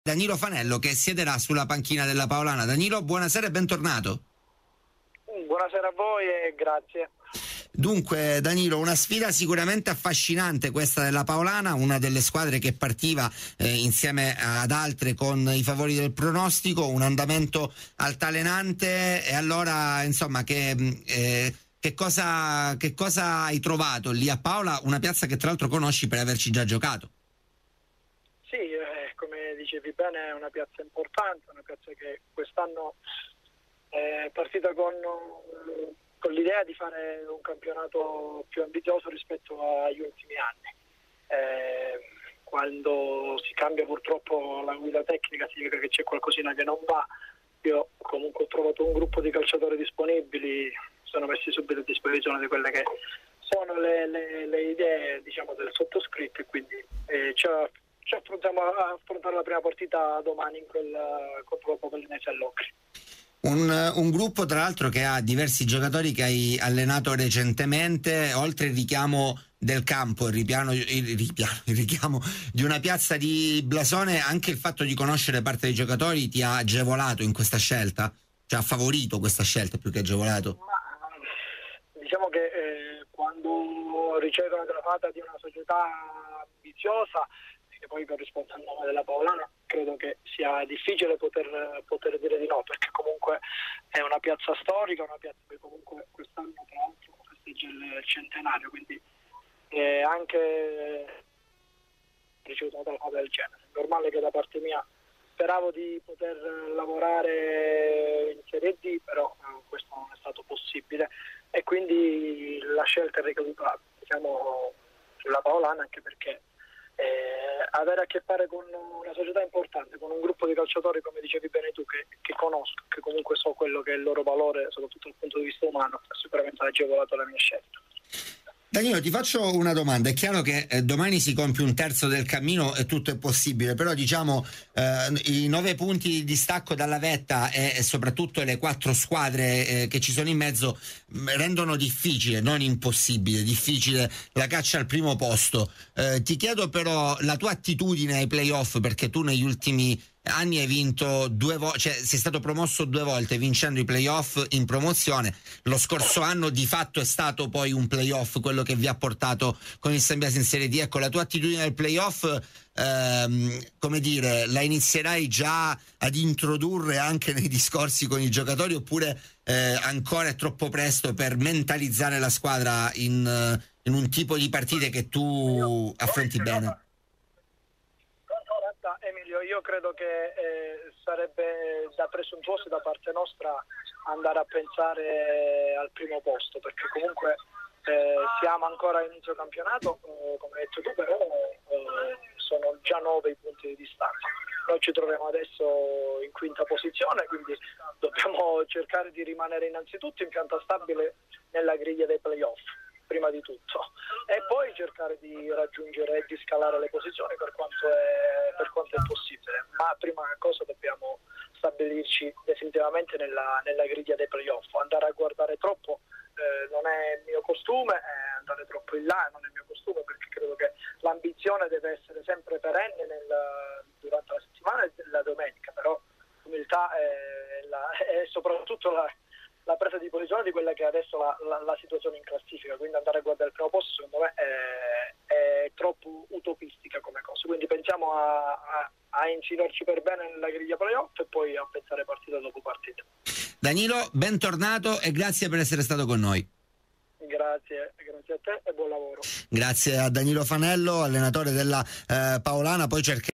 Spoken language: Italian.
Danilo Fanello, che siederà sulla panchina della Paolana. Danilo, buonasera e bentornato. Buonasera a voi e grazie. Dunque, Danilo, una sfida sicuramente affascinante questa della Paolana, una delle squadre che partiva insieme ad altre con i favori del pronostico, un andamento altalenante. E allora, insomma, che cosa hai trovato lì a Paola, una piazza che tra l'altro conosci per averci già giocato? Sì, come dicevi bene, è una piazza importante, una piazza che quest'anno è partita con l'idea di fare un campionato più ambizioso rispetto agli ultimi anni. Quando si cambia purtroppo la guida tecnica significa che c'è qualcosina che non va. Io comunque ho trovato un gruppo di calciatori disponibili, sono messi subito a disposizione di quelle che sono le idee, diciamo, del sottoscritto, e quindi ci affrontiamo a affrontare la prima partita domani contro la Popolinese all'Ocri. Un gruppo tra l'altro che ha diversi giocatori che hai allenato recentemente, oltre il richiamo del campo, il richiamo di una piazza di blasone. Anche il fatto di conoscere parte dei giocatori ti ha agevolato in questa scelta? Cioè ha favorito questa scelta più che agevolato? Ma diciamo che quando ricevo una telefonata di una società ambiziosa, che poi corrisponde al nome della Paolana, credo che sia difficile poter dire di no, perché comunque è una piazza storica, una piazza che comunque quest'anno tra l'altro festeggia il centenario, quindi anche ricevuto una telefonata del genere. È normale che da parte mia speravo di poter lavorare in Serie D, però questo non è stato possibile e quindi la scelta è ricaduta, diciamo, sulla Paolana, anche perché avere a che fare con una società importante, con un gruppo di calciatori, come dicevi bene tu, che conosco, che comunque so quello che è il loro valore, soprattutto dal punto di vista umano, ha sicuramente agevolato la mia scelta. Danilo, ti faccio una domanda. È chiaro che domani si compie un terzo del cammino e tutto è possibile, però diciamo i 9 punti di distacco dalla vetta e soprattutto le 4 squadre che ci sono in mezzo rendono difficile, non impossibile, difficile la caccia al primo posto. Ti chiedo però la tua attitudine ai playoff, perché tu negli ultimi anni hai vinto 2 volte, cioè sei stato promosso 2 volte vincendo i playoff in promozione. Lo scorso anno di fatto è stato poi un playoff quello che vi ha portato con il Sambiase in Serie D. Ecco, la tua attitudine al playoff, come dire, la inizierai già ad introdurre anche nei discorsi con i giocatori, oppure ancora è troppo presto per mentalizzare la squadra in un tipo di partite che tu affronti bene? Emilio, io credo che sarebbe da presuntuoso da parte nostra andare a pensare al primo posto, perché comunque siamo ancora a inizio campionato, come hai detto tu, però sono già 9 i punti di distacco. Noi ci troviamo adesso in quinta posizione, quindi dobbiamo cercare di rimanere innanzitutto in pianta stabile nella griglia dei playoff, prima di tutto, e poi cercare di raggiungere e di scalare le posizioni per quanto è possibile, ma prima cosa dobbiamo stabilirci definitivamente nella griglia dei playoff. Andare a guardare troppo non è il mio costume, andare troppo in là non è il mio costume, perché credo che l'ambizione deve essere sempre perenne durante la settimana e la domenica, però l'umiltà è soprattutto la presa di posizione di quella che è adesso la situazione in classifica, quindi andare a guardare il primo posto secondo me è troppo utopistica come cosa, quindi pensiamo a insinuarci per bene nella griglia playoff e poi a pensare partita dopo partita. Danilo, bentornato e grazie per essere stato con noi. Grazie a te e buon lavoro. Grazie a Danilo Fanello, allenatore della Paolana. Poi